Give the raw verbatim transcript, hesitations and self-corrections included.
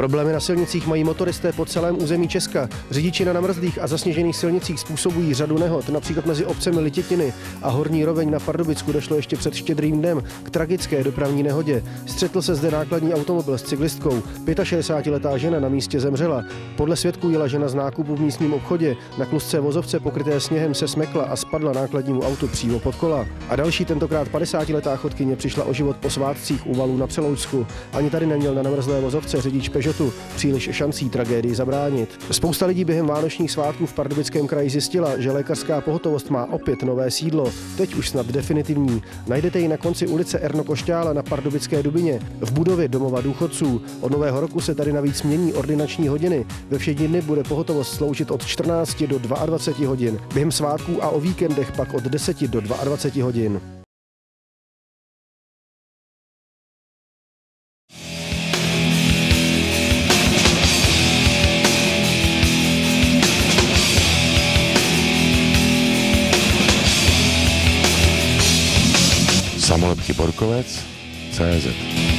Problémy na silnicích mají motoristé po celém území Česka. Řidiči na namrzlých a zasněžených silnicích způsobují řadu nehod. Například mezi obcemi Litětiny a Horní Roveň na Pardubicku došlo ještě před Štědrým dnem k tragické dopravní nehodě. Střetl se zde nákladní automobil s cyklistkou. šedesátiletá žena na místě zemřela. Podle svědků jela žena z nákupu v místním obchodě. Na klusce vozovce pokryté sněhem se smekla a spadla nákladnímu autu přímo pod kola. A další, tentokrát padesátiletá chodkyně, přišla o život po svátcích u Valů na Přeloučsku. Ani tady neměl na namrzlé vozovce řidič Peugeotu příliš šancí tragédii zabránit. Spousta lidí během vánočních svátků v Pardubickém kraji zjistila, že lékařská pohotovost má opět nové sídlo, teď už snad definitivní. Najdete ji na konci ulice Erno Košťála na Pardubické Dubině, v budově domova důchodců. Od nového roku se tady navíc mění ordinační hodiny. Ve všední dny bude pohotovost sloužit od čtrnácti do dvaceti dvou hodin. Během svátků a o víkendech pak od deseti do dvaceti dvou hodin. Samolepky Borkovec tečka cé zet